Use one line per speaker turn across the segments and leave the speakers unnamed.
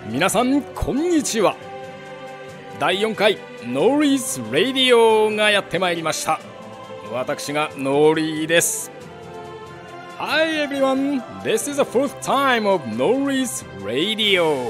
皆さんこんにちは。第4回ノーリーズラディオがやってまいりました。私がノーリーです。 Hi everyone, this is the fourth time of Nori's Radio。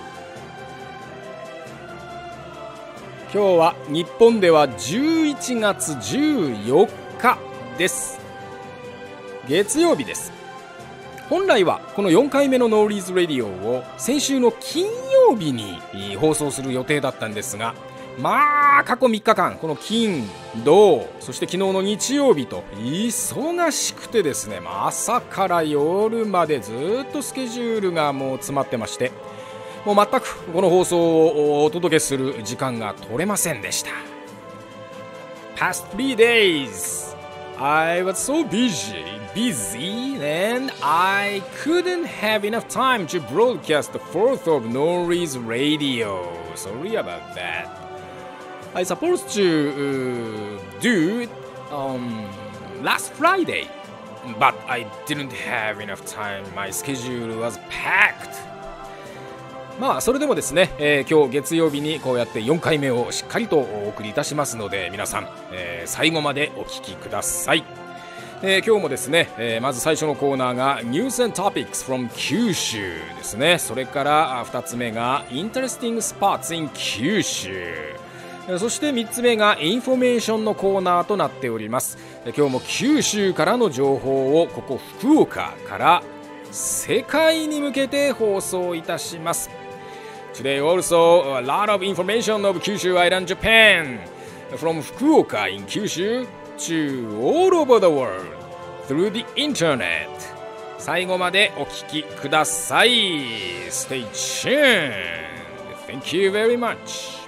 今日は日本では11月14日です。月曜日です。本来はこの4回目のノーリーズラディオを先週の金曜日に放送する予定だったんですが、過去3日間この金土そして昨日の日曜日と忙しくてですね、朝から夜までずっとスケジュールがもう詰まってまして、もう全くこの放送をお届けする時間が取れませんでした。 Past 3 days I was so busy and I couldn't have enough time to broadcast the fourth of Nori's Radio. Sorry about that. I supposed to do it last Friday, but I didn't have enough time. My schedule was packed. それでもですね、今日月曜日にこうやって4回目をしっかりとお送りいたしますので、皆さん、最後までお聞きください。今日もですね、まず最初のコーナーが News and Topics from 九州ですね。それから2つ目が Interesting Spots in 九州、そして3つ目がインフォメーションのコーナーとなっております。今日も九州からの情報をここ福岡から世界に向けて放送いたします。 Today also a lot of information of Kyushu Island, Japan from Fukuoka in Kyushu to all over the world through the internet。 最後までお聞きください。 Stay tuned. Thank you very much。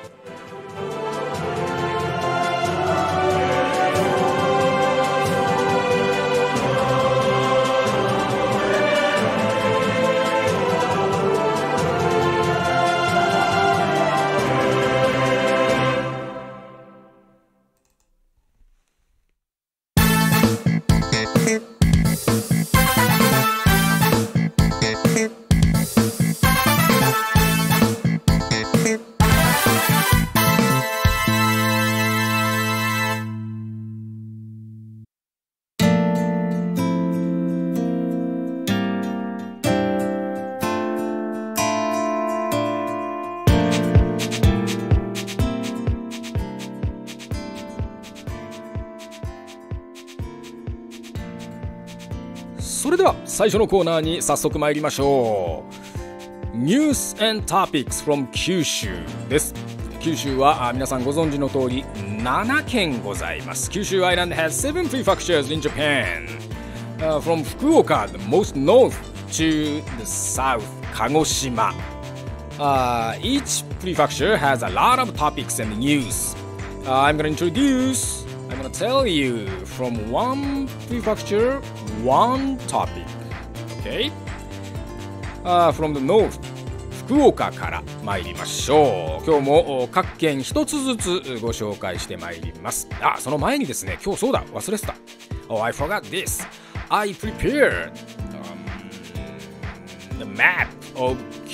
それでは最初のコーナーに早速参りましょう。 News and Topics from 九州です。九州は皆さんご存知の通り7県ございます。九州 Island has 7 prefectures in Japan、from 福岡 the most north to the south 鹿児島、each prefecture has a lot of topics and news、I'm going to tell you from one prefecture one topic. Okay? From the north 福岡から参りましょう。今日も各県一つずつご紹介してまいります。その前にですね、今日そうだ忘れてた。Oh, I forgot this. I prepared the map of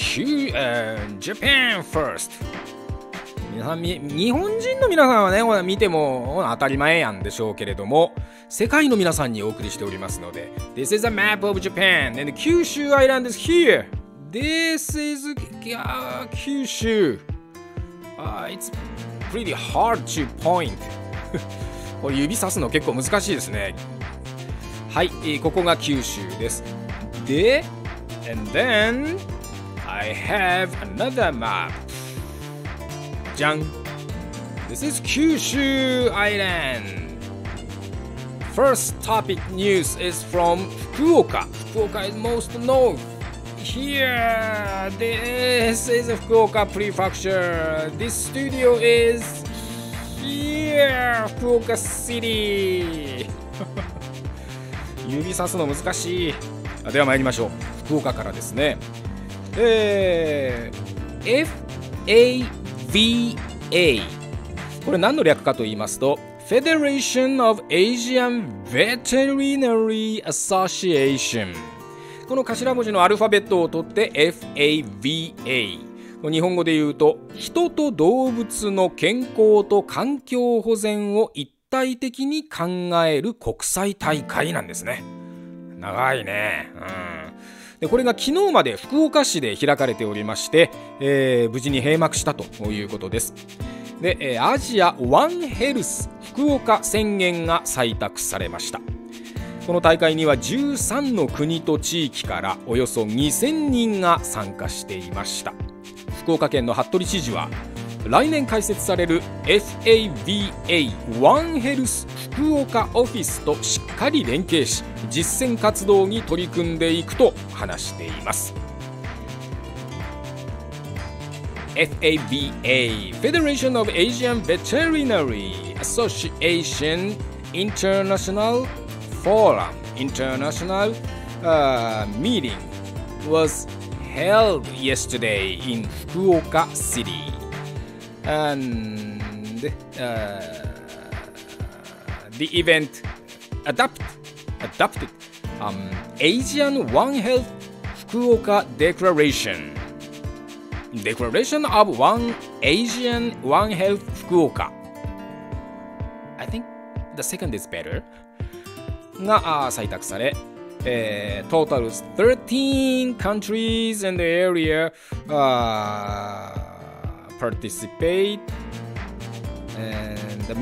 Japan first.日本人の皆さんはね見ても当たり前やんでしょうけれども、世界の皆さんにお送りしておりますので This is a map of Japan and the Kyushu Island is here. This is Kyushu. It's pretty hard to point. これ指さすの結構難しいですね。はい、ここが九州です。で And then I have another map.じゃん This is Kyushu Island. First topic news is from 福岡。福岡 is most north. Here, this is Fukuoka Prefecture. This studio is here, Fukuoka City. 指さすの難しい。では参りましょう。福岡からですね。FAVA これ何の略かと言いますと Federation of Asian Veterinary Association。 この頭文字のアルファベットを取って FAVA 日本語で言うと、人と動物の健康と環境保全を一体的に考える国際大会なんですね。長いね。でこれが昨日まで福岡市で開かれておりまして、無事に閉幕したということです。で、アジアワンヘルス福岡宣言が採択されました。この大会には13の国と地域からおよそ2000人が参加していました。福岡県の服部知事は、来年開設される FAVA ワンヘルス福岡オフィスとしっかり連携し、実践活動に取り組んでいくと話しています。 FAVA Federation of Asian Veterinary Association International Forum International meeting was held yesterday in Fukuoka City, and the event adopted Asian One Health Fukuoka Declaration of One Asian One Health Fukuoka. I think the second is better. が採択され、total 13 countries in the area participate, and the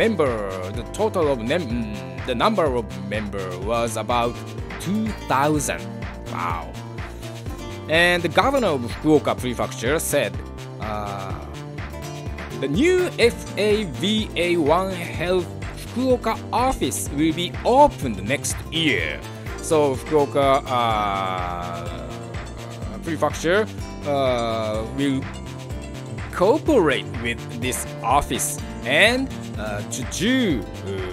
number of member was about 2,000. Wow. And the governor of Fukuoka Prefecture said, the new FAVA One Health Fukuoka office will be opened next year. So Fukuoka Prefecture will cooperate with this office and to do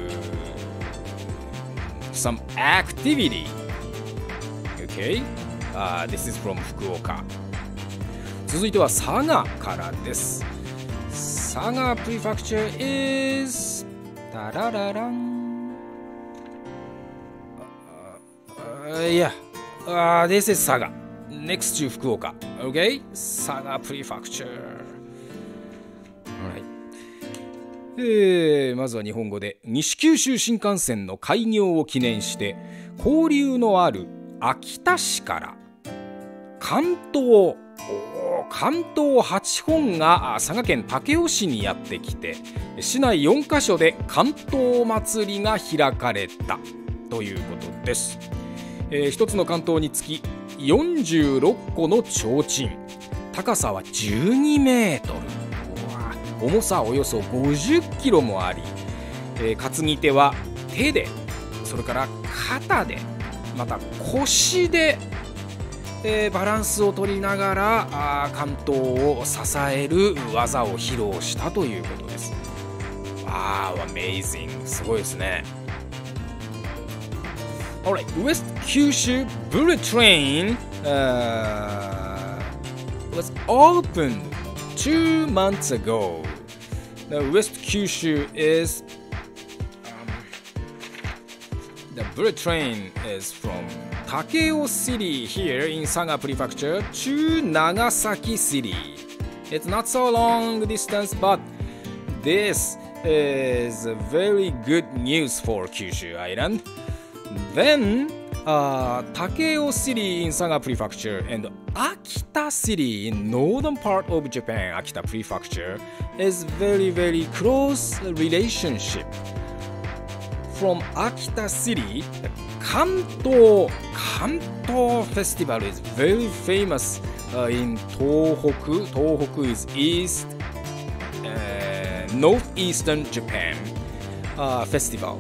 some activity. Okay? This is from Fukuoka. 続いては佐賀からです。佐賀 Prefecture is タラララン。Yeah, this is Saga. Next to Fukuoka. Okay? Saga Prefecture. Alright. まずは日本語で、西九州新幹線の開業を記念して交流のある秋田市から関東8本が佐賀県武雄市にやってきて、市内4カ所で関東祭りが開かれたということです。一つの関東につき46個の提灯、高さは12メートル、重さおよそ50キロもあり、担ぎ手は手で、それから肩で、また腰で、バランスを取りながら関東を支える技を披露したということです。わー、Amazing、すごいですね。Alright, West Kyushu Bullet Train was opened 2 months ago. The West Kyushu is the bullet train is from Takeo City here in Saga Prefecture to Nagasaki City. It's not so long distance, but this is very good news for Kyushu Island. Then Takeo City in Saga Prefecture and Akita City in northern part of Japan, Akita Prefecture, is very close relationship. From Akita City, the Kanto Festival is very famous in Tohoku. Tohoku is east, northeastern Japan festival.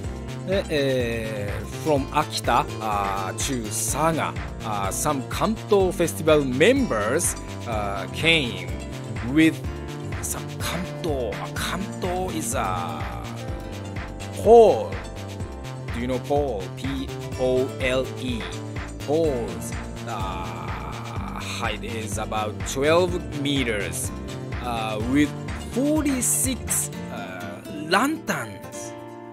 From Akita to Saga, some Kanto festival members came with some Kanto. Kanto is a pole. Do you know pole? P-O-L-E. Poles. Height is about 12 meters with 46 lanterns.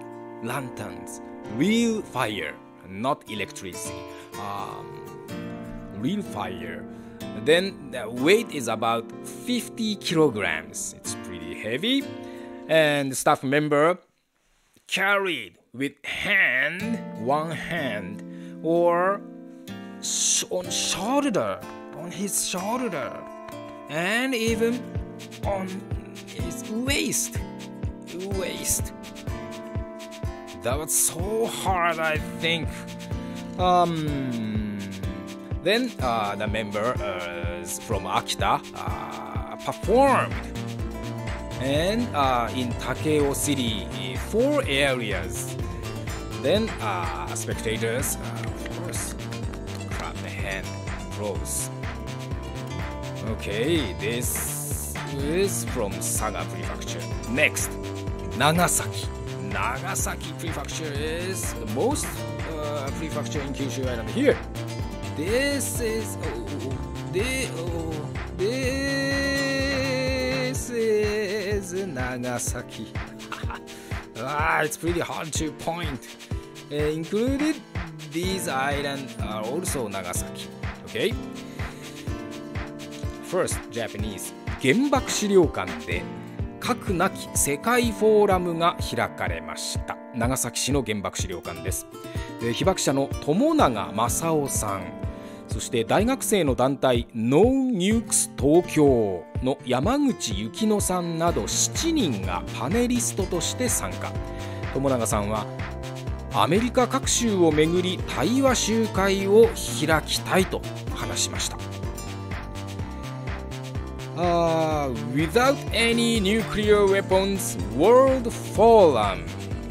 Real fire, not electricity. Real fire Then the weight is about 50 kilograms. It's pretty heavy. And the staff member carried with one hand, or on his shoulder, and even on his waist. That was so hard, I think. Then the members from Akita performed, and in Takeo City, 4 areas. Then spectators, of course, clap the hand close. Okay, this is from Saga Prefecture. Next, Nagasaki. Nagasaki Prefecture is the most prefecture in Kyushu Island here. This is Nagasaki. It's pretty hard to point. Included, these islands are also Nagasaki. Okay. First, Japanese. 原爆資料館で核なき世界フォーラムが開かれました。長崎市の原爆資料館です。被爆者の友永正夫さん、そして大学生の団体 No Nukes 東京の山口幸乃さんなど7人がパネリストとして参加。友永さんはアメリカ各州をめぐり対話集会を開きたいと話しました。Without any nuclear weapons, World Forum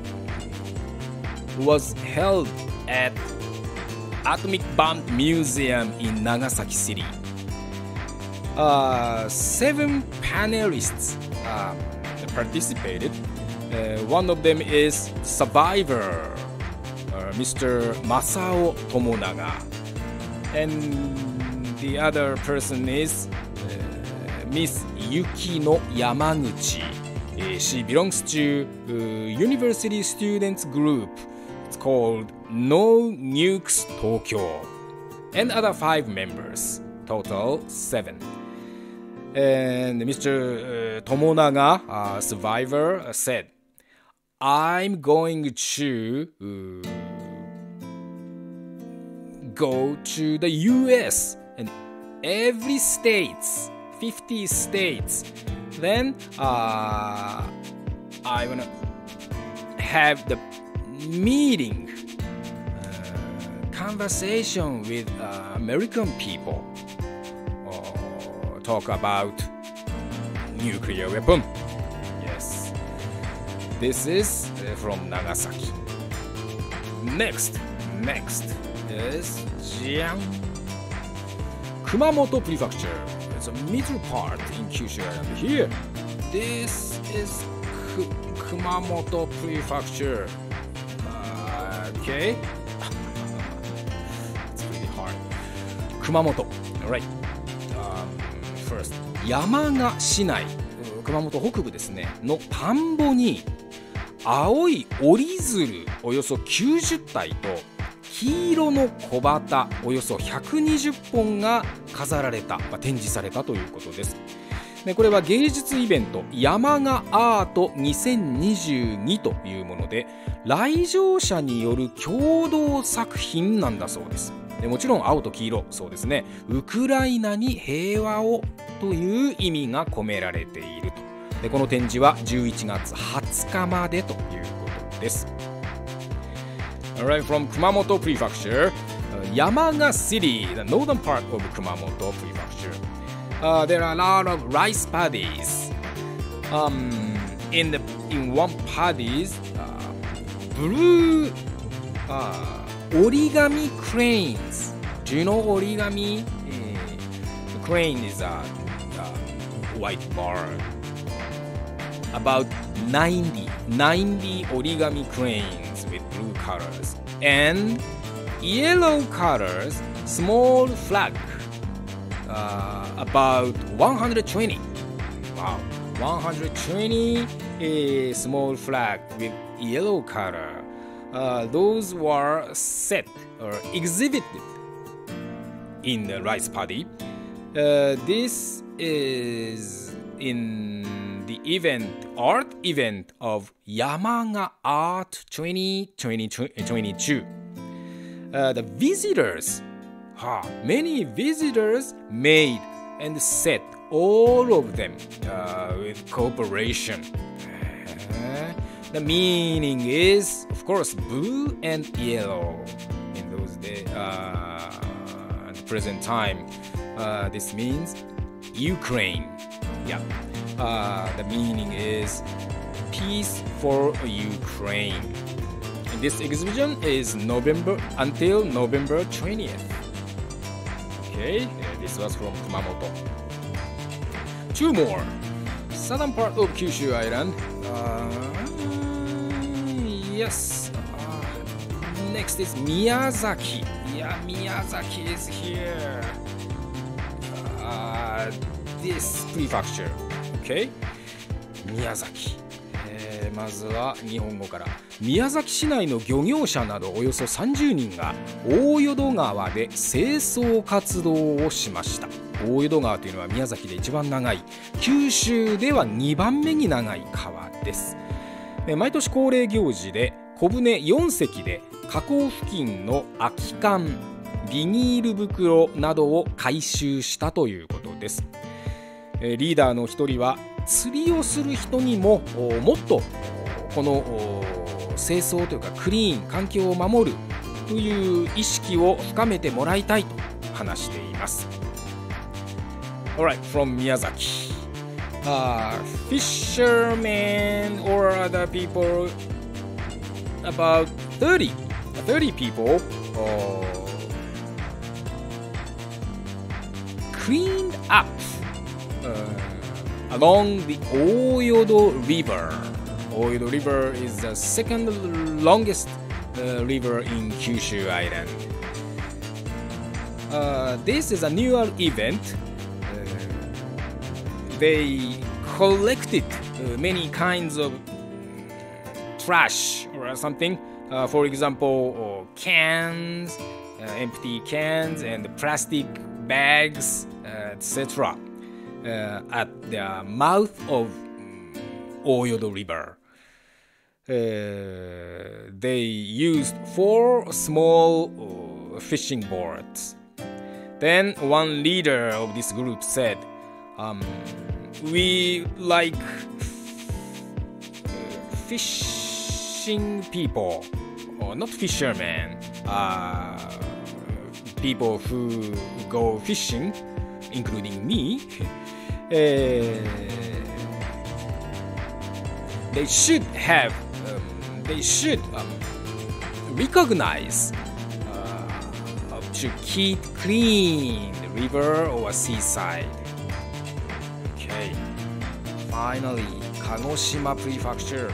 was held at Atomic Bomb Museum in Nagasaki City. 7 panelists participated. One of them is survivor, Mr. Masao Tomonaga, and the other person is Miss Yukino Yamaguchi. She belongs to University Students Group. It's called No Nukes Tokyo. And other 5 members, total 7. And Mr. Tomonaga, survivor, said, I'm going to go to the US and every states, 50 states. Then I want to have the meeting, conversation with American people, talk about nuclear weapon. Yes, this is from Nagasaki. Next is Kumamoto Prefecture. It's a middle part in Kyushu Island here. This is Kumamoto Prefecture. Okay. It's really hard. Kumamoto. Alright. First, 山鹿市内、熊本北部ですね、の田んぼに青い折り鶴およそ90体と黄色の小旗およそ120本が飾られた、展示されたということです。でこれは芸術イベント山鹿アート2022というもので、来場者による共同作品なんだそうです。でもちろん青と黄色、そうですね、ウクライナに平和をという意味が込められていると。でこの展示は11月20日までということです。Alright, from Kumamoto Prefecture, Yamaga City, the northern part of Kumamoto Prefecture. There are a lot of rice paddies. In one paddies, blue origami cranes. Do you know origami? Crane is a white bird. About 90 origami cranes with blue colors and yellow colors, small flag. About 120. Wow, 120 small flag with yellow color. Those were set or exhibited in the rice paddy. This is in the art event of Yamaga Art 2022. The visitors, many visitors made and set all of them with cooperation. The meaning is, of course, blue and yellow in those days. At the present time, this means Ukraine. Yeah. The meaning is peace for Ukraine. And this exhibition is until November 20th. Okay, this was from Kumamoto. 2 more. Southern part of Kyushu Island. Yes. Next is Miyazaki. Yeah, Miyazaki is here. This prefecture. Okay? 宮崎。まずは日本語から。宮崎市内の漁業者などおよそ30人が大淀川で清掃活動をしました。大淀川というのは宮崎で一番長い、九州では2番目に長い川です。毎年恒例行事で小舟4隻で河口付近の空き缶、ビニール袋などを回収したということです。リーダーの一人は釣りをする人にももっとこの清掃というかクリーン、環境を守るという意識を深めてもらいたいと話しています。Alright, from Miyazaki. Fishermen or other people, about 30 people cleaned up along the Oyodo River. Oyodo River is the second longest river in Kyushu Island. This is an annual event. They collected many kinds of trash or something. For example, cans, empty cans and plastic bags, etc. At the mouth of Oyodo River. They used 4 small fishing boats. Then one leader of this group said, we like fishing people, or not fishermen, people who go fishing, including me. They should recognize to keep clean the river or seaside. Okay, finally, Kagoshima Prefecture,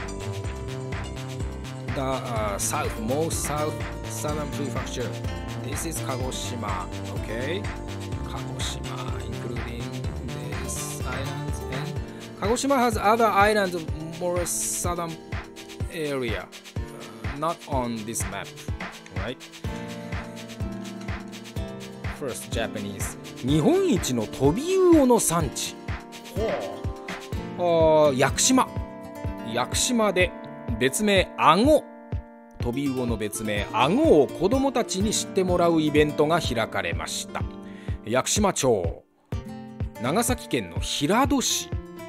the southern prefecture. This is Kagoshima. Okay, Kagoshima, including these islands, and Kagoshima has other islands of more southern area, not on this map, right? First, Japanese. 日本一のトビウオの産地。屋久島。屋久島で別名アゴ。トビウオの別名アゴを子どもたちに知ってもらうイベントが開かれました。屋久島町、長崎県の平戸市、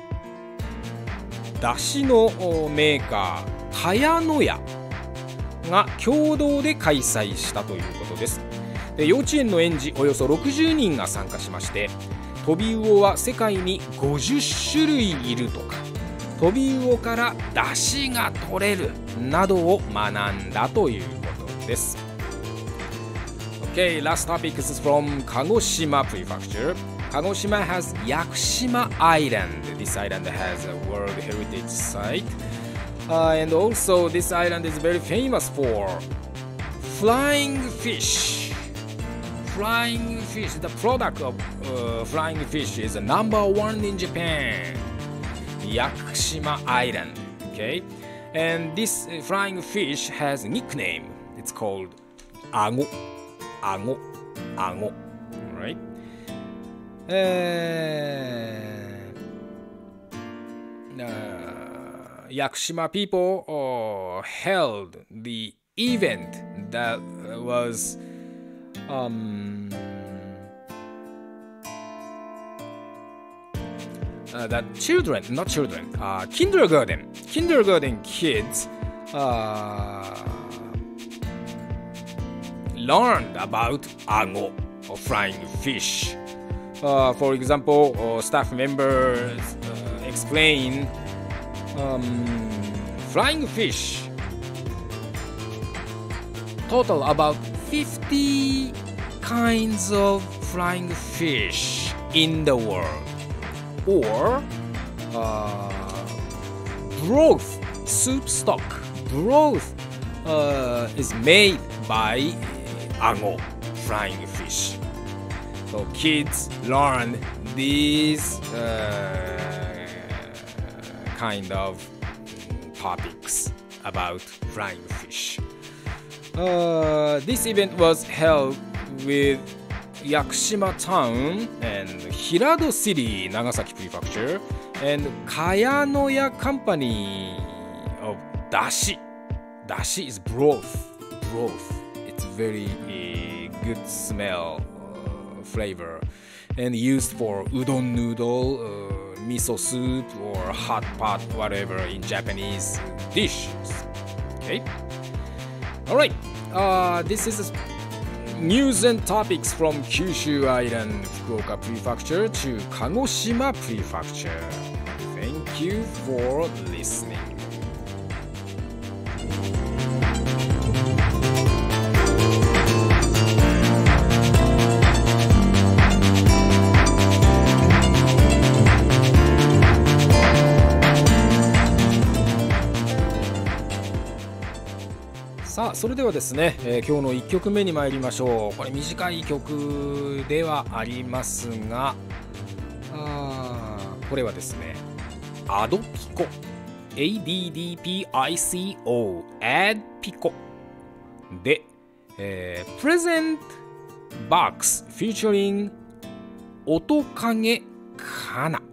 だしのメーカー茅野屋が共同で開催したということです。で、幼稚園の園児およそ60人が参加しまして、トビウオは世界に50種類いるとか、トビウオからだしが取れるなどを学んだということです。Okay, last topic is from Kagoshima Prefecture. Kagoshima has Yakushima Island. This island has a World Heritage Site. And also this island is very famous for flying fish. Flying fish, the product of flying fish is number 1 in Japan. Yakushima Island. Okay, and this flying fish has a nickname. It's called Ago. Ago. Right? Yakushima people held the event that was that kindergarten kids learned about ago, or flying fish. For example, staff members explain flying fish total about 50 kinds of flying fish in the world, or broth, soup stock broth is made by ago, flying fish. So kids learn these kind of topics about flying fish. This event was held with Yakushima town and Hirado City, Nagasaki Prefecture, and Kayanoya Company of dashi. Dashi is broth. It's very good smell, flavor, and used for udon noodle, miso soup, or hot pot, whatever in Japanese dishes. Okay. All right. This is news and topics from Kyushu Island, Fukuoka Prefecture to Kagoshima Prefecture. Thank you for listening. さあそれではですね、今日の1曲目に参りましょう。これ短い曲ではありますが、これはですね、アドピコ ADDPICO アドピコで、Present Box featuring 音影かな。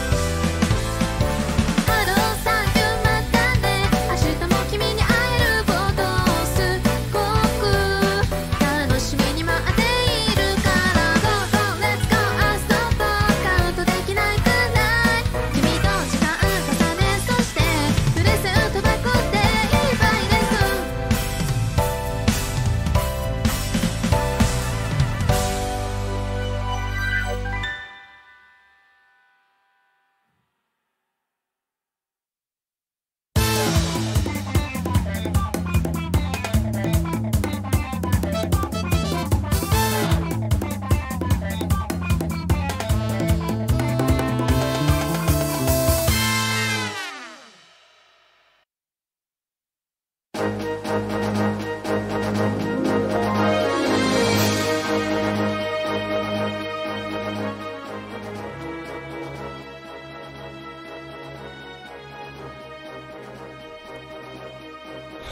明日も君に会える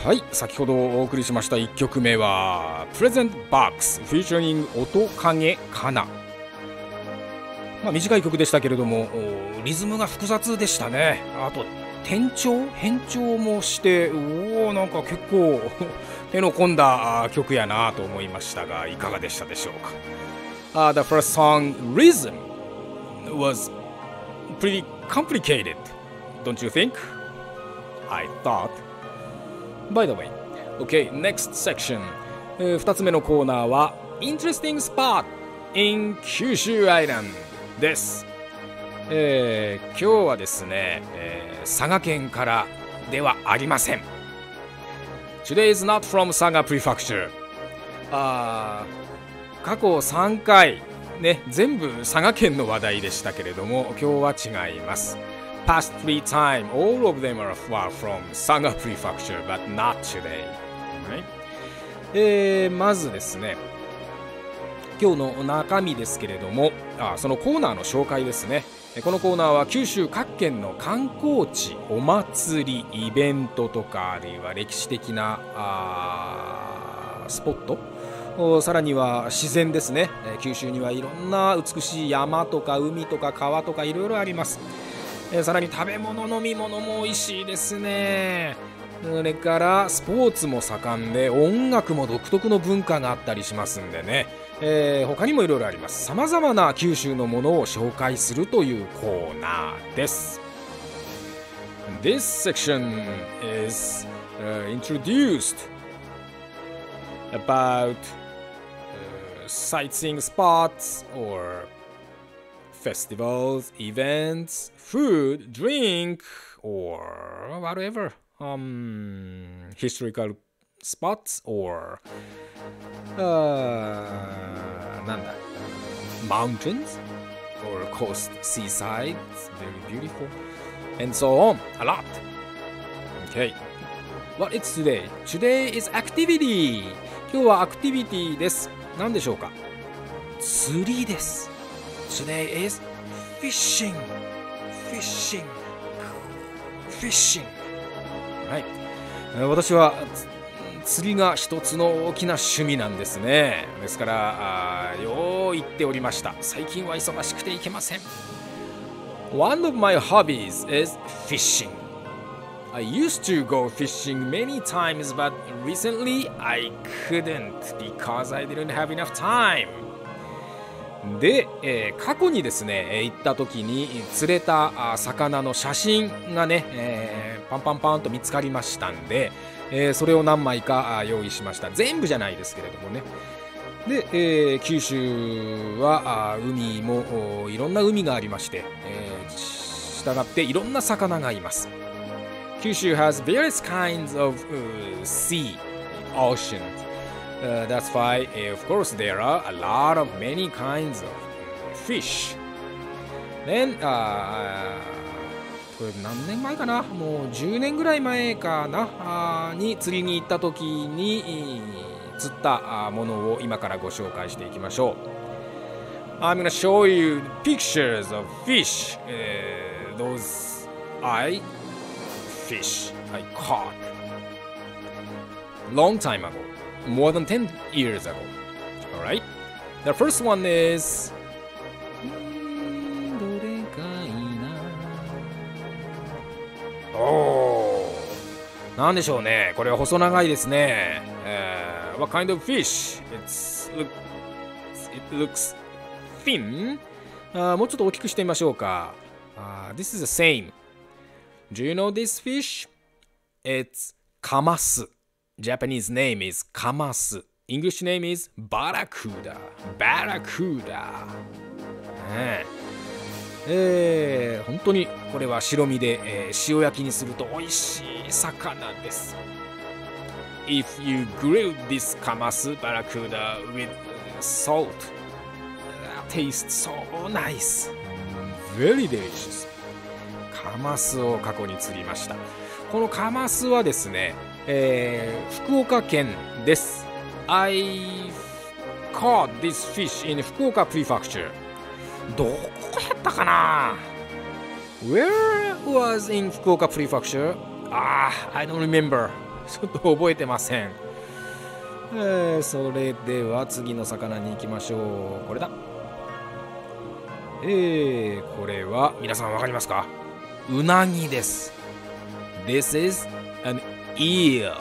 はい、先ほどお送りしました1曲目は Present Box featuring 音影かな。短い曲でしたけれどもリズムが複雑でしたね。あと変調もしてなんか結構手の込んだ曲やなと思いましたが、いかがでしたでしょうか。The first song Rhythm was pretty complicated, don't you think? I thought. By the way, okay, next section、2つ目のコーナーは Interesting Spot in 九州アイランドです。今日はですね、佐賀県からではありません。Today is not from Saga Prefecture。過去3回ね、全部佐賀県の話題でしたけれども、今日は違います。Past 3 times, all of them are far from Saga Prefecture, but not today、まずですね、今日の中身ですけれども、そのコーナーの紹介ですね。このコーナーは九州各県の観光地、お祭り、イベントとか、あるいは歴史的なスポット、さらには自然ですね。九州にはいろんな美しい山とか海とか川とかいろいろあります。さらに食べ物飲み物も美味しいですね。それからスポーツも盛んで、音楽も独特の文化があったりしますんでね、他にもいろいろあります。さまざまな九州のものを紹介するというコーナーです。This section is introduced about sightseeing spots or festivals, events, food, drink, or whatever, historical spots or mountains or coast, seaside, very beautiful, and so on, a lot. Okay, what is today? Today is activity. 今日はアクティビティです。何でしょうか？釣りです。Today is fishing. Right. 私は釣りが一つの大きな趣味なんですね。ですからよう言っておりました。最近は忙しくていけません。One of my hobbies is fishing. I used to go fishing many times, but recently I couldn't because I didn't have enough time. で、過去にですね、行った時に釣れた魚の写真がね、パンと見つかりましたんで、それを何枚か用意しました。全部じゃないですけれどもね。で、九州は海もいろんな海がありまして、したがっていろんな魚がいます。九州 has various kinds of sea, oceans. That's why, of course, there are a lot of many kinds of fish. Then, これ何年前かな、もう10年ぐらい前かなに釣りに行った時に釣ったものを今からご紹介していきましょう。I'm gonna show you pictures of fish. Those fish I caught long time ago, more than 10 years ago. Alright? The first one isなんでしょうね。これは細長いですね。What kind of fish? It looks thin. もうちょっと大きくしてみましょうか。This is the same. Do you know this fish? It's カマス。Japanese name is カマス。English name is バラクーダ。バラクーダ。本当にこれは白身で、塩焼きにすると美味しい魚です。If you grill this カマスバラクーダ with salt, tastes so nice. Very delicious. カマスを過去に釣りました。このカマスはですね、福岡県です。I caught this fish in 福岡 Prefecture. どこやったかな？ Where was in 福岡 Prefecture? I don't remember. ちょっと覚えてません。それでは次の魚に行きましょう。これだ。これは皆さんわかりますか？うなぎです。This is an eel.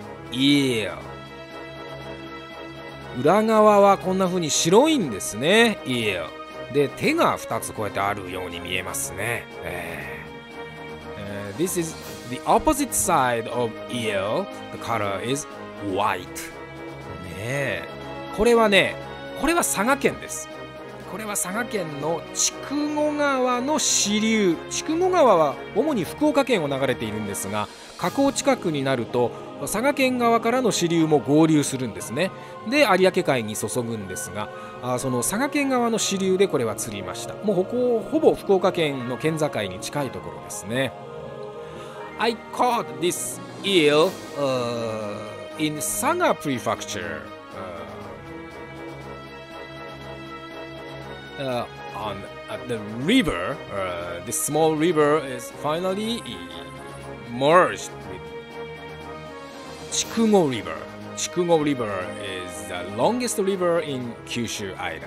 裏側はこんな風に白いんですね。eel で手が2つこうやってあるように見えますね。This is the opposite side of eel. The color is white. これは佐賀県です。これは佐賀県の筑後川の支流。筑後川は主に福岡県を流れているんですが、河口近くになると佐賀県側からの支流も合流するんですね。で有明海に注ぐんですが、その佐賀県側の支流でこれは釣りました。もうほぼ福岡県の県境に近いところですね。I caught this eel in Saga Prefecture. At the river, this small river is finally merged with Chikugo River. Chikugo River is the longest river in Kyushu Island.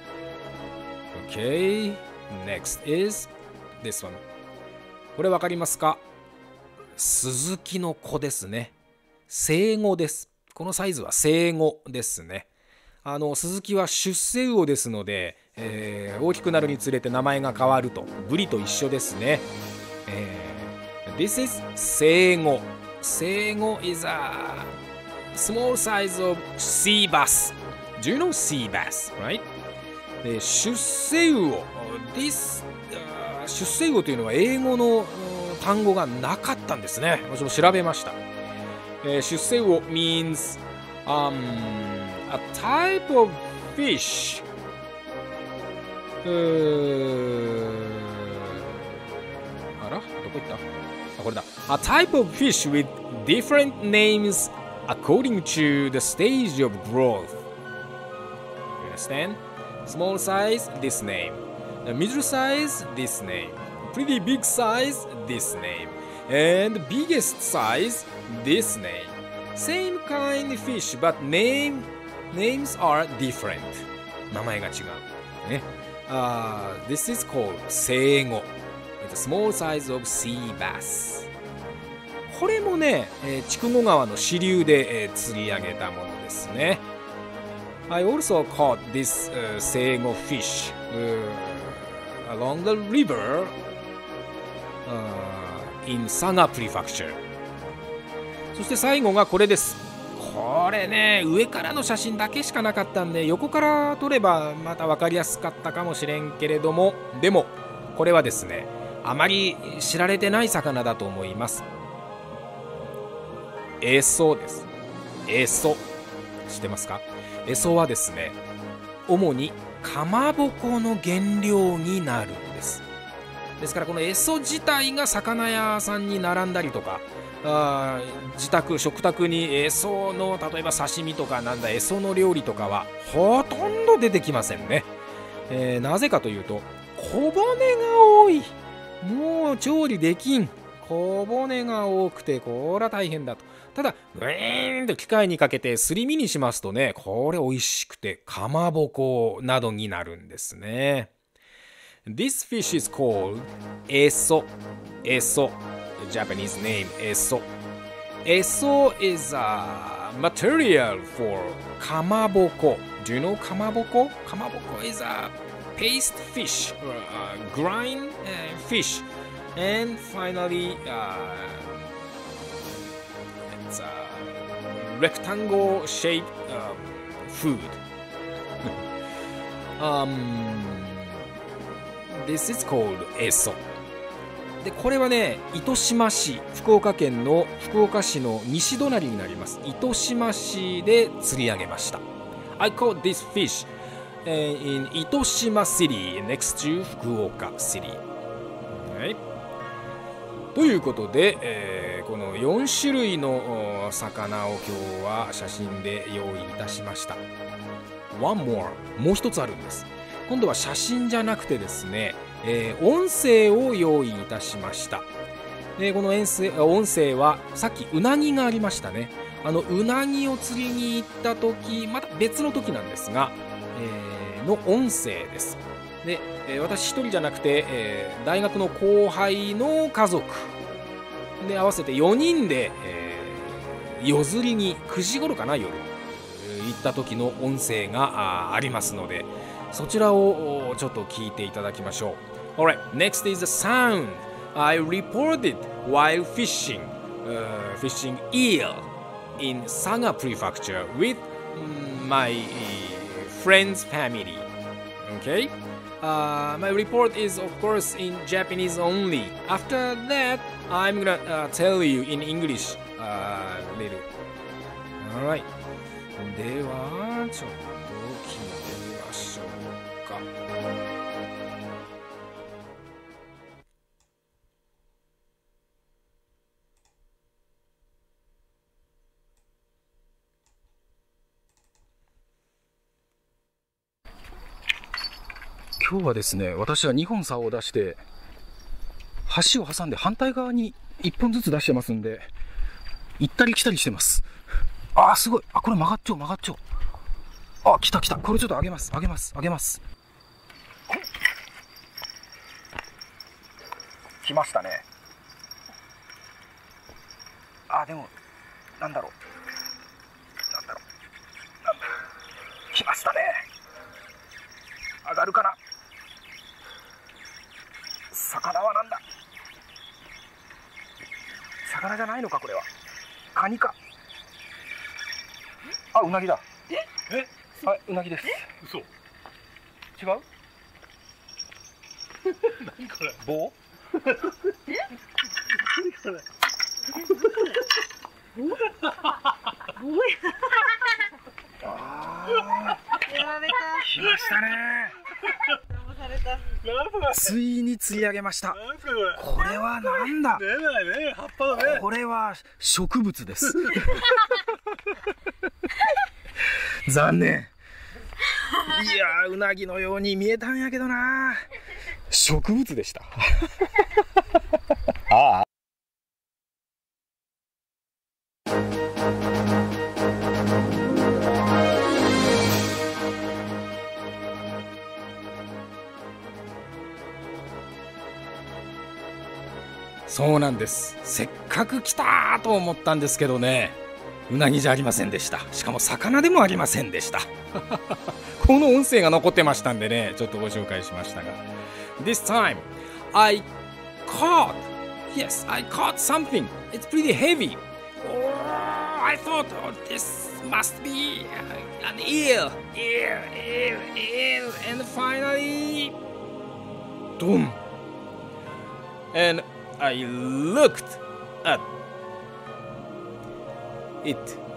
Okay, next is this one. これわかりますか？スズキの子ですね。生後です。このサイズは生後ですね。スズキは出世魚ですので、大きくなるにつれて名前が変わると。ブリと一緒ですね。This is 生後。生後 is a small size of sea bass. Do you know sea bass, right? 出世魚。出世魚というのは英語の単語がなかったんですね。私も調べました。出世魚 means a type of fish. あら？どこ行った？これだ。A type of fish with different names according to the stage of growth. You understand? Small size, this name. Middle size, this name. Pretty big size, this name. And biggest size, this name. Same kind of fish, but names are different. 名前が違う。ね。This is called 生後。It's a small size of sea bass. これもね、筑後川の支流で、釣り上げたものですね。I also caught this 生後 fish along the river in Saga Prefecture. そして最後がこれです。これね、上からの写真だけしかなかったんで、横から撮ればまた分かりやすかったかもしれんけれども、でもこれはですね、あまり知られてない魚だと思います。エソです。エソ知ってますか？エソはですね、主にかまぼこの原料になるんです。ですからこのエソ自体が魚屋さんに並んだりとか、食卓にエソの例えば刺身とかエソの料理とかはほとんど出てきませんね。なぜかというと小骨が多い。もう調理できん。小骨が多くてこれは大変だと。ただグイーンと機械にかけてすり身にしますとね、これ美味しくてかまぼこなどになるんですね。This fish is called エソ。エソ。The Japanese name Eso. Eso is a material for kamaboko. Do you know kamaboko? Kamaboko is a paste fish, or a grind fish. And finally, it's a rectangle shaped food. This is called Eso. でこれはね、糸島市、福岡県の福岡市の西隣になります糸島市で釣り上げました。 I caught this fish in 糸島 City next to 福岡 City、はい、ということで、この4種類の魚を今日は写真で用意いたしました。 One more、 もう一つあるんです。今度は写真じゃなくてですね、音声を用意いたしました。 でこの音声はさっきうなぎがありましたね。うなぎを釣りに行った時、また別の時なんですが、の音声です。で、私一人じゃなくて、大学の後輩の家族で合わせて4人で、夜釣りに9時頃かな、夜行った時の音声が ありますので、そちらをちょっと聞いていただきましょう。 Alright, next is the sound I reported while fishing eel in Saga Prefecture with my friend's family. Okay? My report is of course in Japanese only. After that, I'm gonna tell you in English little. Alright. では、ちょっと聞いてみましょうか。今日はですね、私は2本竿を出して橋を挟んで反対側に1本ずつ出してますんで、行ったり来たりしてます。あー、すごい。これ曲がっちゃう、曲がっちゃう。来た来た。これちょっと上げます、上げます、上げます。来ましたね。でもなんだろう、来ましたね。上がるかな。魚はなんだ。魚じゃないのか、これは。カニか。うなぎだ。はい、うなぎです。
嘘。違う？何これ？
棒？
何これ？
来ましたね。ついに釣り上げました。これはなんだ。
出ないね、葉っぱだね。
これは植物です。残念。いやー、うなぎのように見えたんやけどな。植物でした。そうなんです。せっかく来たと思ったんですけどね、うなぎじゃありませんでした。しかも魚でもありませんでした。この音声が残ってましたんでね、ちょっとご紹介しましたが。This time, I caught something. It's pretty heavy. I thought, this must be an eel. And finally, boom. And I looked at it.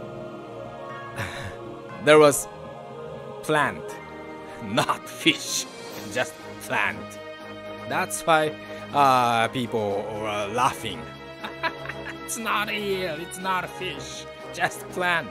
There was plant, not fish, just plant. That's why people were laughing. It's not eel, it's not a fish, just plant.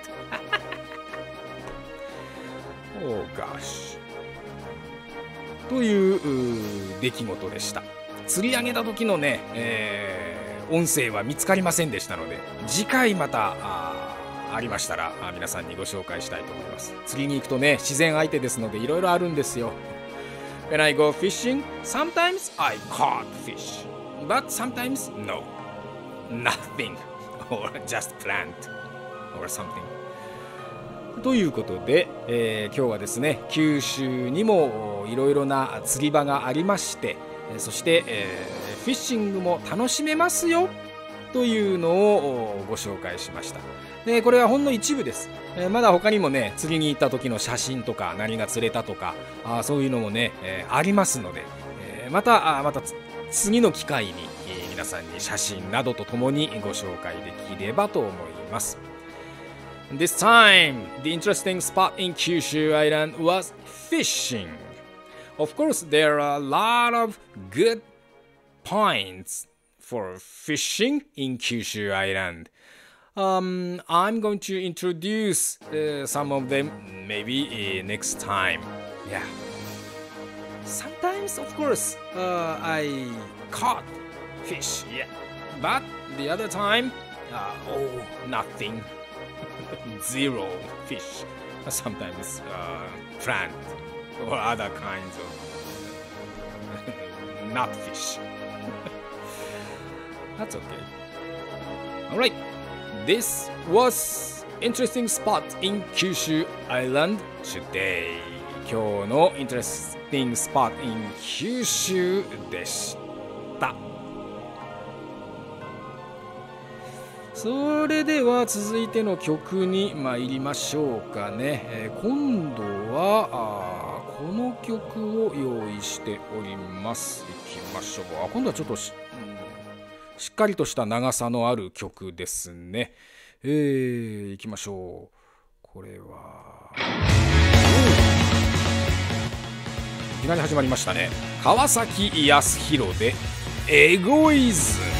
Oh gosh. という出来事でした。釣り上げた時のね、音声は見つかりませんでしたので、次回またありましたら皆さんにご紹介したいと思います。釣りに行くとね、自然相手ですのでいろいろあるんですよ。When I go fishing, sometimes I caught fish, but sometimes no, nothing, or just plant, or something. ということで、今日はですね、九州にもいろいろな釣り場がありまして、そして、フィッシングも楽しめますよというのをご紹介しました。でこれはほんの一部です。まだ他にもね、釣りに行った時の写真とか何が釣れたとかそういうのもね、ありますので、また次の機会に、皆さんに写真などとともにご紹介できればと思います。This time, the interesting spot in Kyushu Island was fishing.Of course, there are a lot of good points for fishing in Kyushu Island. I'm going to introduce some of them maybe next time. Yeah. Sometimes, of course, I caught fish. Yeah. but the other time, nothing. Zero fish. Sometimes plant or other kinds of not fish. That's okay. Alright, this was interesting spot in Kyushu Island today. 今日の interesting spot in 九州でした。それでは続いての曲に参りましょうかね。今度はこの曲を用意しております。いきましょう。今度はちょっとしっかりとした長さのある曲ですね。いきましょう。これはいきなり始まりましたね。川崎康弘でエゴイズム。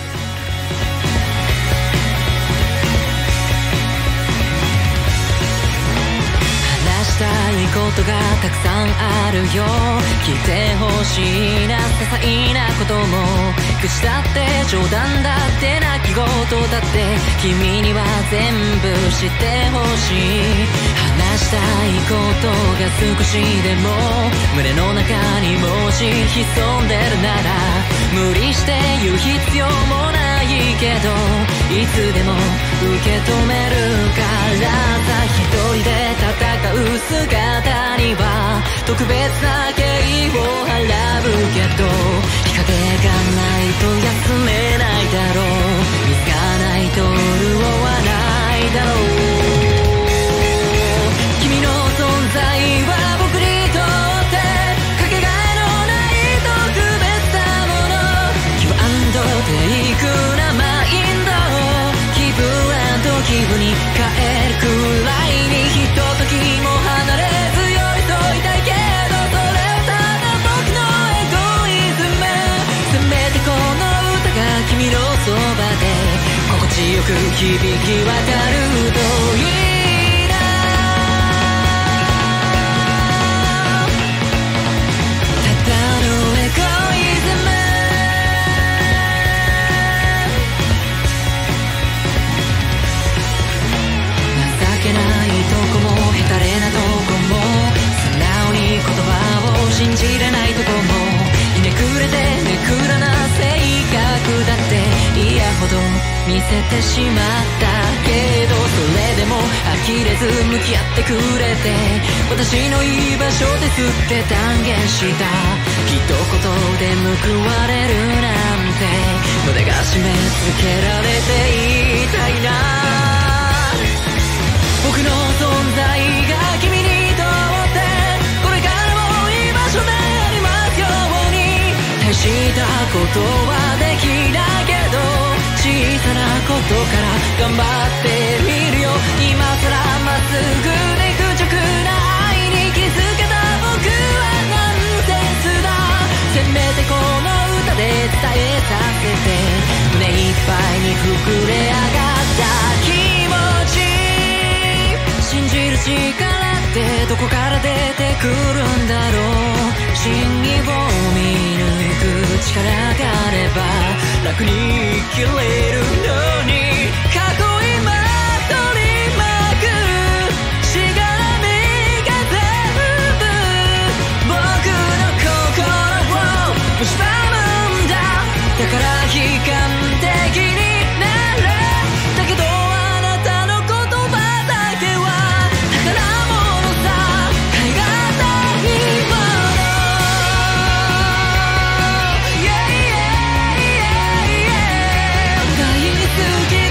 したいことがたくさんあるよ。聞いてほしいな些細なことも、口だって冗談だって泣き言だって君には全部知ってほしい。話したいことが少しでも胸の中にもし潜んでるなら、無理して言う必要もないけどいつでも受け止めるから。さ一人で戦う姿には特別な敬意を払うけど、日陰がないと休めないだろう。水がないと潤わないだろう。君の存在は僕にとってかけがえのない特別なもの。気分テイクなマインド、気分気分に変えるくらいにひとときも離れず寄り添いたいけど、それはただ僕のエゴイズム。せめてこの歌が君のそばで心地よく響き渡るといいな。ただのエゴイズム、情けないとこもヘタレなとこも、素直に言葉を信じれないとこも、ひねくれてめくらな性格だって嫌ほど見せてしまったけど、それでも呆れず向き合ってくれて、私の居場所ですって断言した。一言で報われるなんて胸が締め付けられていたいな。僕の存在が君にとってこれからも居場所でありますように。大したことはできないけど小さなことから頑張ってみるよ。今さらまっすぐで愚直な愛に気づけた僕はナンセンスだ。せめてこの歌で伝えさせて、胸いっぱいに膨れ上がった気持ち。信じる力ってどこから出てくるんだろう。真意を見抜く力があれば楽に生きれるのに、過去今取り巻くしがらみが全部僕の心を蝕むんだ。だから悲観的になれ。だけどあなたの言葉だけは宝物さ、変えがたいもの。大好き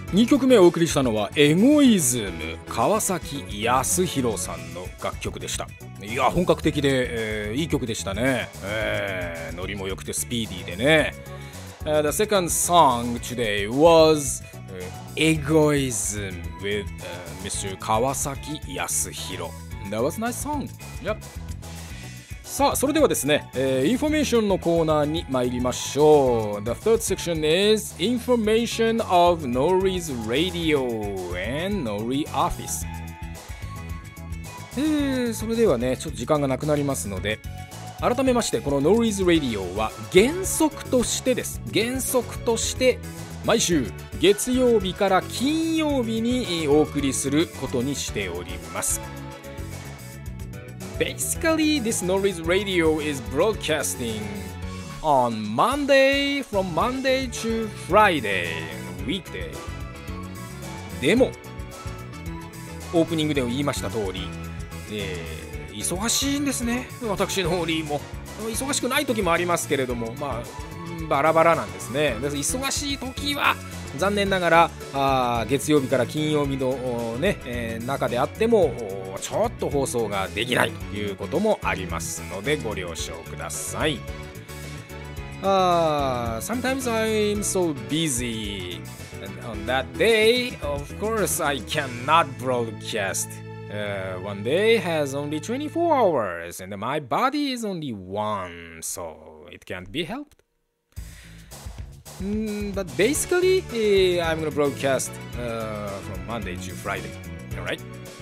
2曲目をお送りしたのはエゴイズム、川崎康弘さんの楽曲でした。いや本格的で、いい曲でしたね。ノリも良くてスピーディーでね。The second song today was Egoism with Mr. 川崎康弘。That was a nice song. Yep. さあそれではですね、インフォメーションのコーナーに参りましょう。 The third section is Information of Nori's Radio and Nori Office。それではねちょっと時間がなくなりますので、改めましてこの Nori's Radio は原則として毎週月曜日から金曜日にお送りすることにしております。Basically, this Nori's Radio is broadcasting on Monday from Monday to Friday, weekday. でも、オープニングでも言いました通り、忙しいんですね。私のノリも忙しくない時もありますけれども、まあバラバラなんですね。忙しい時は残念ながら月曜日から金曜日の、中であってもちょっと放送ができないということもありますのでご了承ください。Sometimes I'm so busy and on that day, of course, I cannot broadcast. One day has only 24 hours and my body is only one, so it can't be helped.But basically, I'm gonna broadcast from Monday to Friday. Alright?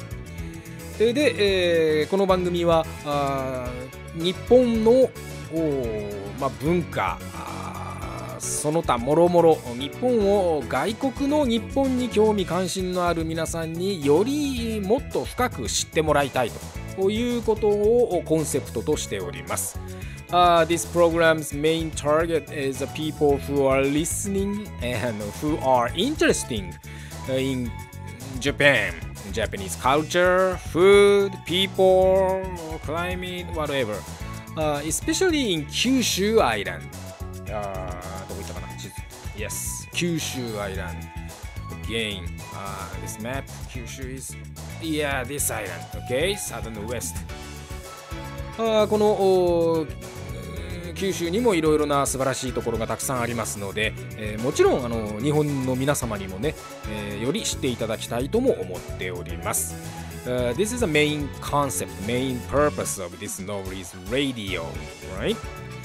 で、この番組は日本の文化その他もろもろ日本を外国の日本に興味関心のある皆さんによりもっと深く知ってもらいたいということをコンセプトとしております。This program's main target is the people who are listening and who are interested in Japan, Japanese culture, food, people, climate, whatever. Especially in Kyushu Island. どこ行ったかな? Yes, Kyushu Island. Again, this map, Kyushu is, yeah, this island. Okay, southern west. この九州にもいろいろな素晴らしいところがたくさんありますので、もちろん日本の皆様にもね、より知っていただきたいとも思っております。This is the main concept, main purpose of this Nori's Radio, right?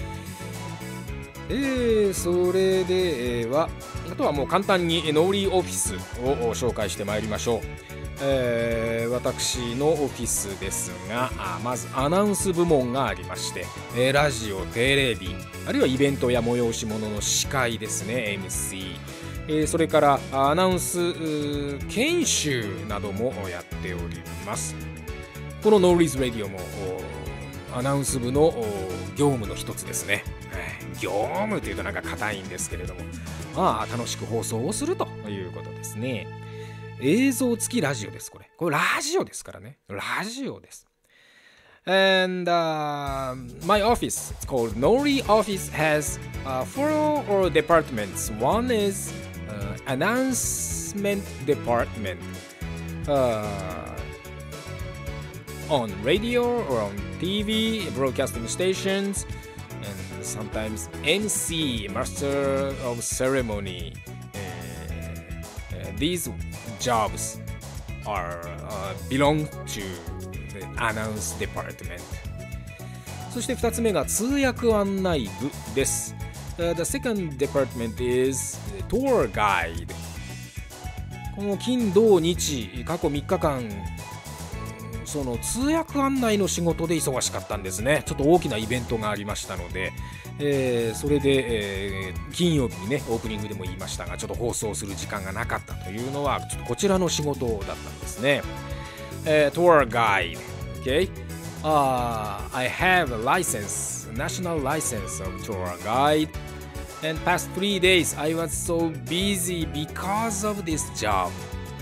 それではあとはもう簡単にNoriオフィスを紹介してまいりましょう。私のオフィスですが、まずアナウンス部門がありまして、ラジオ、テレビ、あるいはイベントや催し物の司会ですね、MC、それからアナウンス研修などもやっております。この Nori's Radio もアナウンス部の業務の一つですね。業務というとなんか硬いんですけれども、楽しく放送をするということですね。映像付きラジオです。これラジオですからね。ラジオです。And my office, it's called Nori Office, has 4 departments. One is announcement department, on radio or on TV, broadcasting stations, and sometimes MC, Master of Ceremony. These jobs belong to the announce department. そして2つ目が通訳案内部です。The second department is tour guide. この金土日過去3日間その通訳案内の仕事で忙しかったんですね。ちょっと大きなイベントがありましたので、それで、金曜日にねオープニングでも言いましたがちょっと放送する時間がなかったというのはちょっとこちらの仕事だったんですね。Tour guide, okay? I have a license, national license of tour guide, and past 3 days I was so busy because of this job.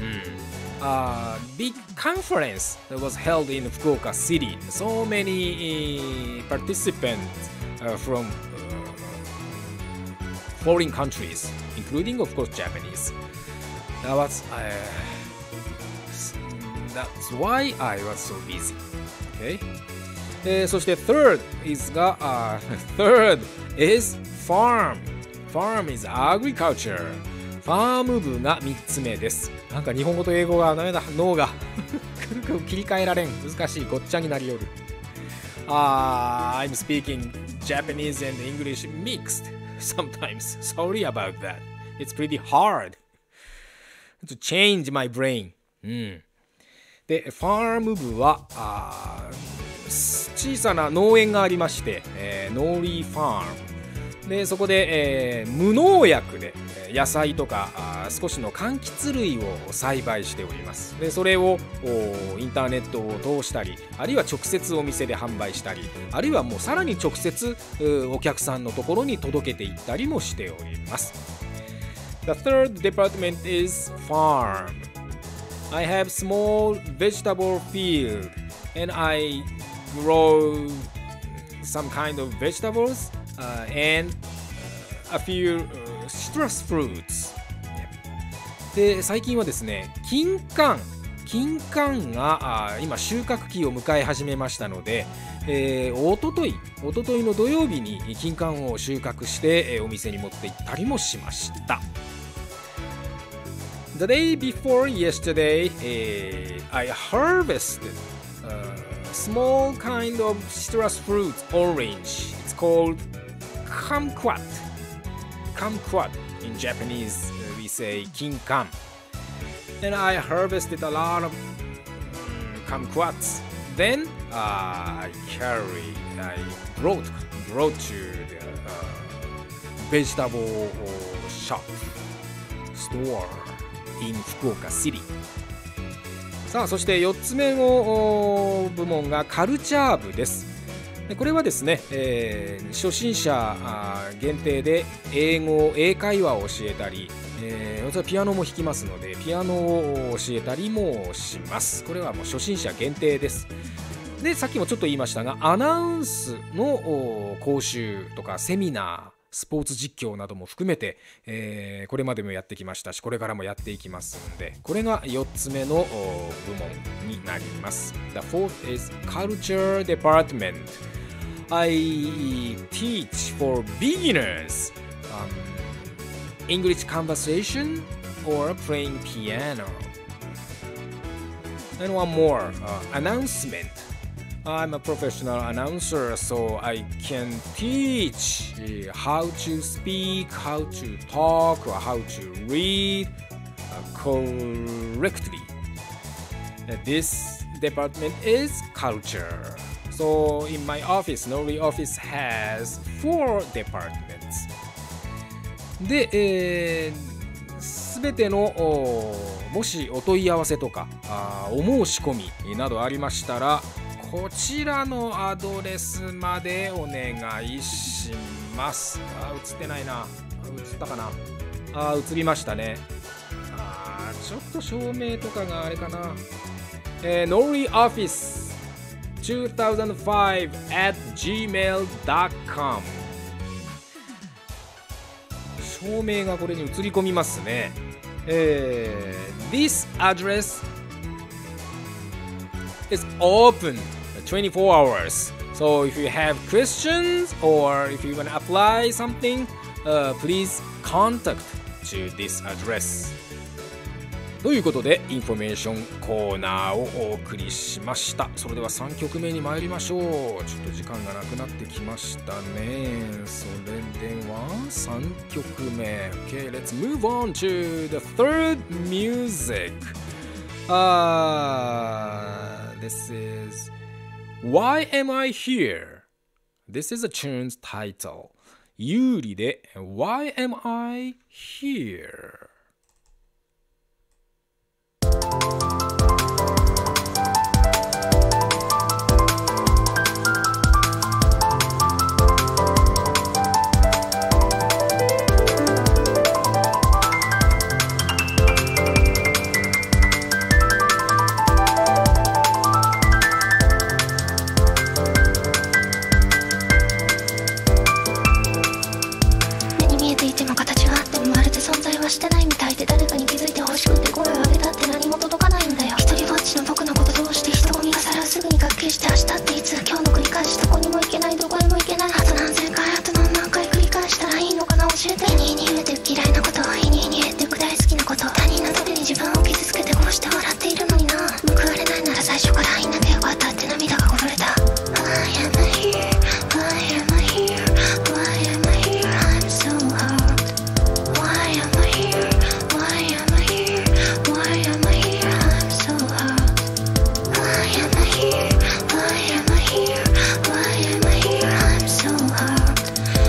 Big conference that was held in Fukuoka City. So many participants from foreign countries, including of course Japanese. That's why I was so busy. Okay? そして third is が、third is farm. Farm is agriculture. ファーム部が3つ目です。なんか日本語と英語がダメだ。脳が切り替えられん。難しい。ごっちゃになりよる。I'm speaking Japanese and English mixed sometimes. Sorry about that. It's pretty hard to change my brain. で、ファーム部は小さな農園がありまして、農林ファームで、そこで、無農薬で野菜とか少しの柑橘類を栽培しております。で、それをインターネットを通したり、あるいは直接お店で販売したり、あるいはもうさらに直接お客さんのところに届けていったりもしております。The third department is farm. I have small vegetable field and I grow some kind of vegetables and a few citrus fruits. で、最近はですね、金柑が今収穫期を迎え始めましたので、おとといの土曜日に金柑を収穫して、お店に持って行ったりもしました。The day before yesterday, I harvested small kind of citrus fruit, orange. It's called kumquat. Kumquat. In Japanese, we say kinkan. And I harvested a lot of kumquats. Then I brought to the vegetable shop store in 福岡 City. さあ、そして4つ目の部門がカルチャー部です。これはですね、初心者限定で英会話を教えたり、私はピアノも弾きますのでピアノを教えたりもします。これはもう初心者限定です。で、さっきもちょっと言いましたが、アナウンスの講習とかセミナー、スポーツ実況なども含めて、これまでもやってきましたし、これからもやっていきますので、これが4つ目の部門になります。The fourth is Culture Department. I teach for beginners, English conversation or playing piano. And one more, announcement.I'm a professional announcer, so I can teach how to speak, how to talk, or how to read correctly. This department is culture. So in my office, Nori office has 4 departments. で、すべてのもしお問い合わせとかお申し込みなどありましたら、こちらのアドレスまでお願いします。映ってないな。映ったかな。映りましたね。ちょっと照明とかがあれかな。Nori Office 2005 at gmail.com。 照明がこれに映り込みますね。This address is open.24 hours. So if you have questions or if you want to apply something, please contact to this address. ということで、インフォメーションコーナーをお送りしました。それでは3曲目に参りましょう。ちょっと時間がなくなってきましたね。それでは3曲目。Okay, let's move on to the third music. This is Why Am I Here? This is a tune's title. ユーリで Why Am I Here?
目に見えていても形はあってもまるで存在ははしてないみたいで、誰かに気づいて欲しくて声を上げたって何も届かないんだよ。一人ぼっちの僕のことどうして人混みがさらすぐに学級して明日っていつ、今日の繰り返し、どこにも行けないどこへも行けない、あと何千回あと何回繰り返したらいいのかな、教えて。日に言えて嫌いなこと、日に言えてく大好きなこと、他人のために自分を傷つけてこうして笑っているのにな。報われないなら最初からいなきゃよかったって涙がこぼれた。 Why am I here? Why am I here? Why am I here? I'm so hurt. Why am I here? Why am I here? Why am I here? I'm so hurt. Why am I here? Why am I here? Why am I here? I'm so hurt.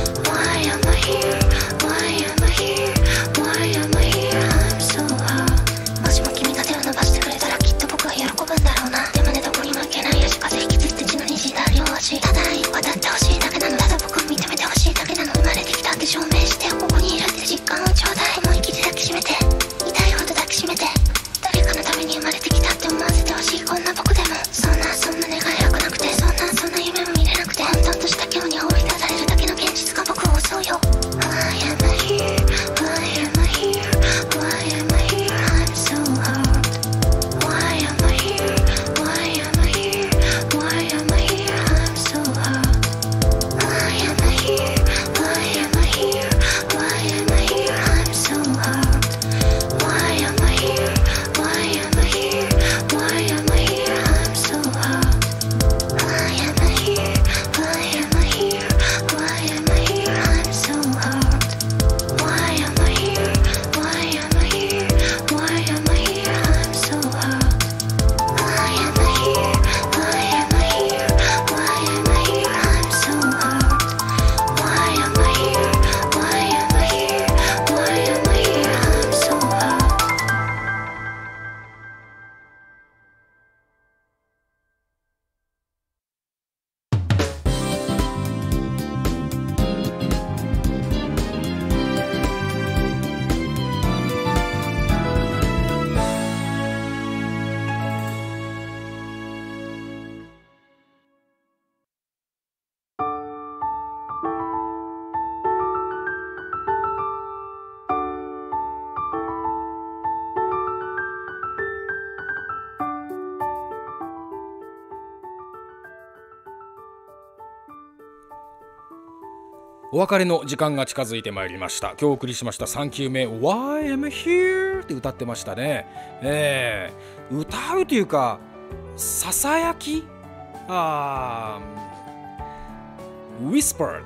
Why am I here? Why am I here? Why am I here? I'm so hurt. もしも君が手を伸ばしてくれたらきっと僕は喜ぶんだろうな。でもね、どこにも行けない足風引きずって血の虹だ両足、ただ愛を渡ってほしいだけなの、ただ僕を認めてほしいだけなの。生まれてきたって証明してよ、ここにいるって実感をちょうだい。思い切り抱きしめて、痛いほど抱きしめて、誰かのために生まれてきたって思わせてほしい。こんな僕でもそんな願いなくなくて、そんな夢も見れなくて、混沌とした今日に放り出されるだけの現実が僕を襲うよ。 Why am I here? Why am I here? Why am I here? I'm so hurt. Why am I here? Why am I here? Why am I here? I'm so hurt. Why am I here? Why am I here? Why am I here? I'm so hurt. Why am I here? Why am I here? Why am I here? I'm so hurt. Why am I here? Why am I here? Why am I here? I'm so hurt. Why am I here? Why am I here? Why am I here? I'm so hurt. Why am I here? Why am I here? Why am I here? I'm so hurt. Why am I here? Why am I here? Why am I here? I'm so hurt.
お別れの時間が近づいてまいりました。今日お送りしました3球目 Why am I here? って歌ってましたね。歌うというかささやきWhisper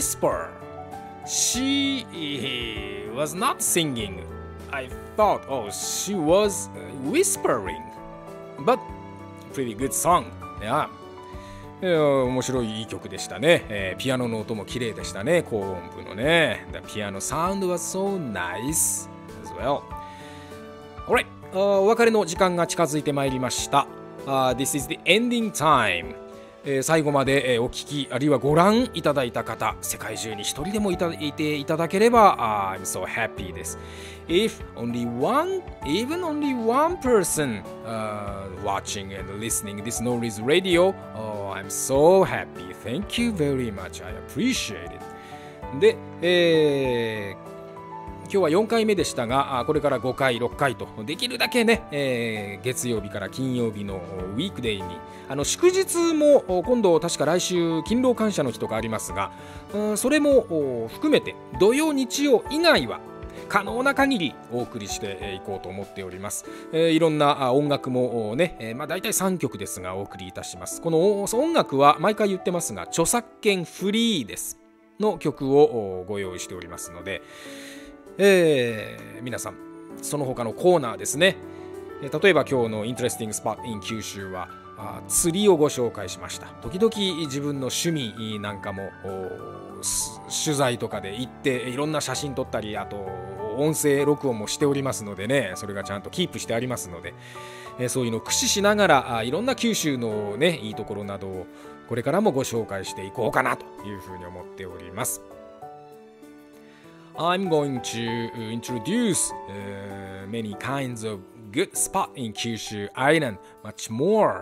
She was not singing. I thought, oh, she was whispering. But pretty good song. Yeah.面白いいい曲でしたね。ピアノの音も綺麗でしたね。高音符のね。The piano sound was so nice as well. Alright、お別れの時間が近づいてまいりました。This is the ending time. 最後までお聞きあるいはご覧いただいた方、世界中に一人でもいていただければ、I'm so happy です。If even only one person watching and listening this Norris Radio, oh, I'm so happy. Thank you very much. I appreciate it. で、今日は4回目でしたが、これから5回、6回とできるだけね、月曜日から金曜日のウィークデーに祝日も今度確か来週勤労感謝の日とかありますが、それも含めて土曜日曜以外は可能な限りお送りしていこうと思っております。いろんな音楽もね、大体3曲ですがお送りいたします。この音楽は毎回言ってますが著作権フリーですの曲をご用意しておりますので、皆さんその他のコーナーですね。例えば今日の Interesting Spot in 九州は釣りをご紹介しました。時々自分の趣味なんかも取材とかで行っていろんな写真撮ったり、あと音声録音もしておりますのでね、それがちゃんとキープしてありますので、そういうのを駆使しながらいろんな九州のねいいところなどをこれからもご紹介していこうかなというふうに思っております。I'm going to introduce many kinds of good spot in Kyushu Island, much more.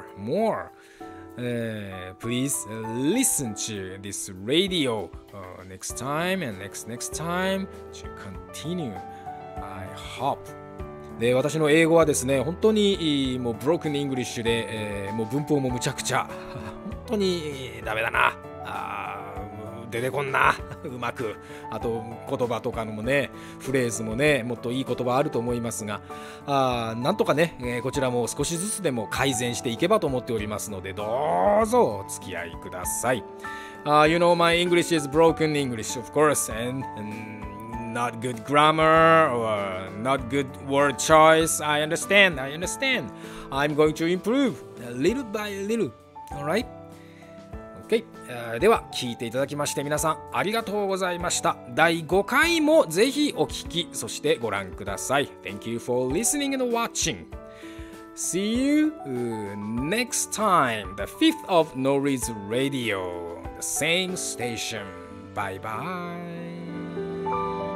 Please listen to this radio next time and next time to continue. I hope。で、私の英語はですね、本当にもうブロークンイングリッシュで、もう文法もむちゃくちゃ、本当にダメだな。出てこんなうまく。あと言葉とかのもね、フレーズもね、もっといい言葉あると思いますが、なんとかね、こちらも少しずつでも改善していけばと思っておりますので、どうぞお付き合いください。You know, my English is broken English, of course, and not good grammar or not good word choice. I understand. I'm going to improve little by little. Alright?Okay. では聞いていただきまして皆さんありがとうございました。第5回もぜひお聞きそしてご覧ください。 Thank you for listening and watching. See you next time, the 5th of Nori's Radio, the same station. Bye bye.